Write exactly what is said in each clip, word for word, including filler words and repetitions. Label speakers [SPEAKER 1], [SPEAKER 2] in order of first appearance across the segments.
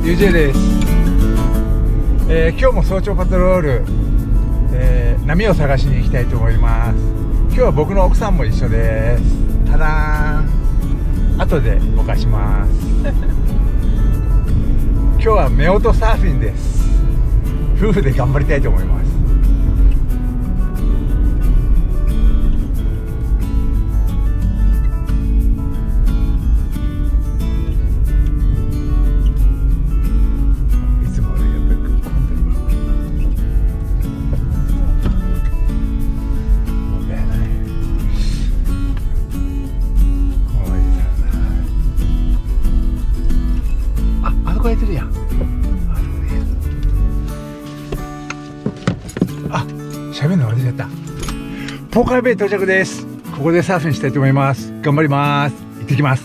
[SPEAKER 1] ユージェー です。えー、今日も早朝パトロール、えー、波を探しに行きたいと思います。今日は僕の奥さんも一緒です。ただーん、後でぼかします今日は夫婦サーフィンです。夫婦で頑張りたいと思います。やってるやん。あ、喋るの忘れちゃった。ポーカーベイ到着です。ここでサーフィンしたいと思います。頑張ります。行ってきます。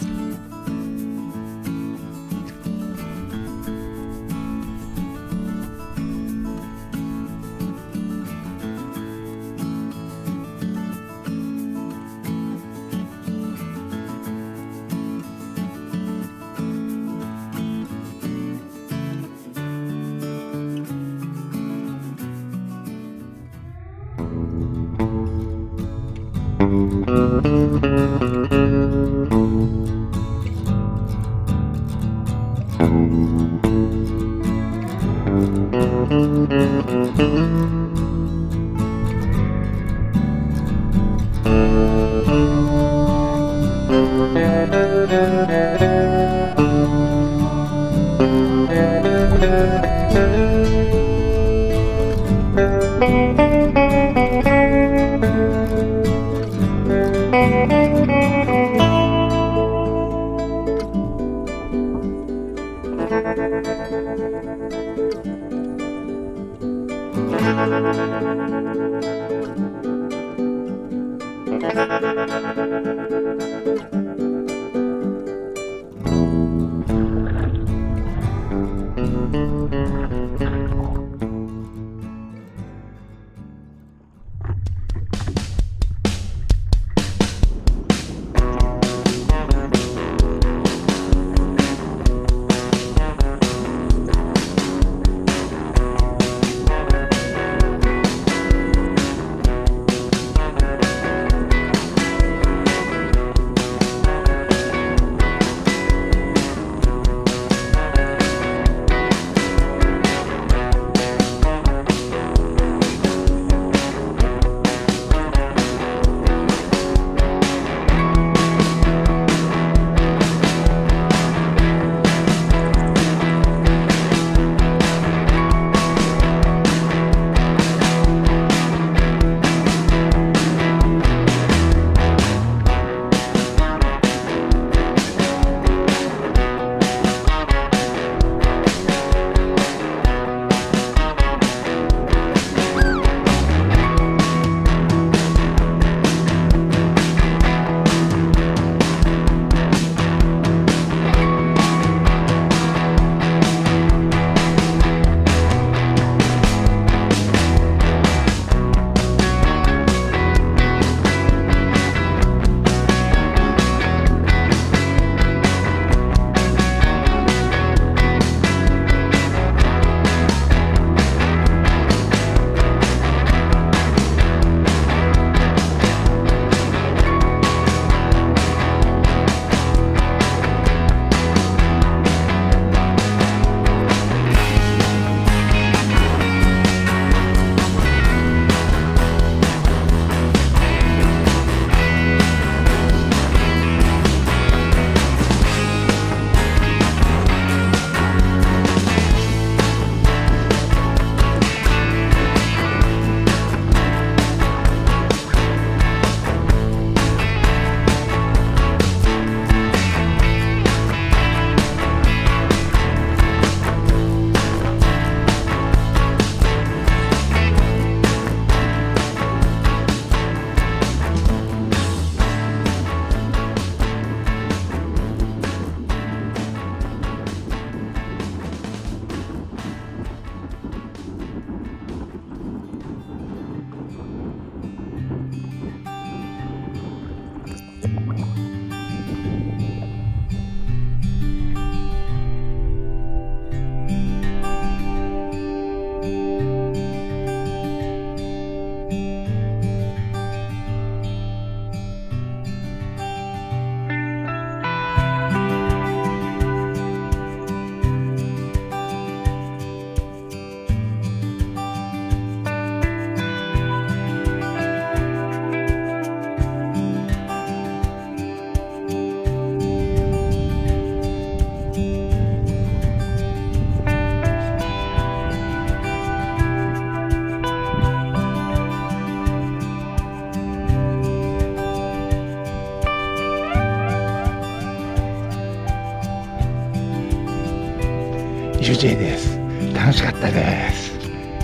[SPEAKER 1] ユージェー です。楽しかったです。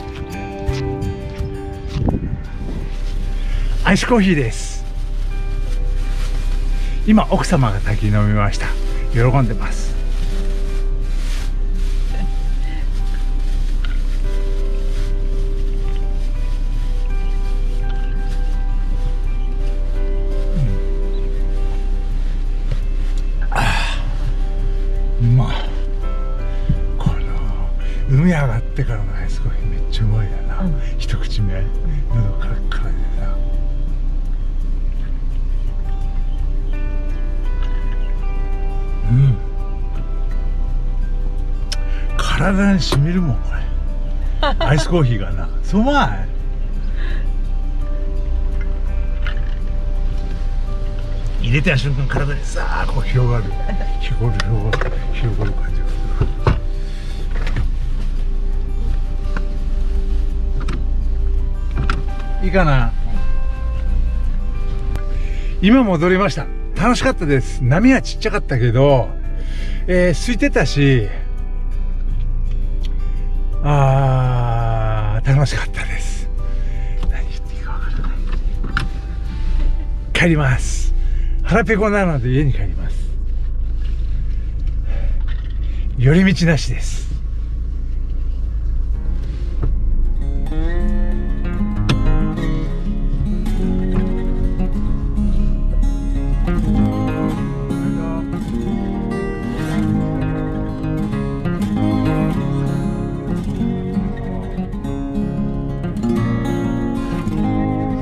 [SPEAKER 1] アイスコーヒーです。今奥様が先に飲みました。喜んでます。まあこの海上がってからのアイスコーヒーめっちゃうまいやな、うん、一口目、うん、喉カラッカラでさ、うん体にしみるもんこれアイスコーヒーがな、そうまい。入れた瞬間体にさあこう広がる広がる広がる広がる感じがする。いいかな。今戻りました。楽しかったです。波はちっちゃかったけど、えー、空いてたし、あー楽しかったです。何言っていいかわからない。帰ります。腹ペコなので家に帰ります。寄り道なしです。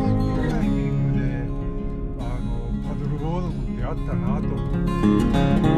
[SPEAKER 1] あったなと思って。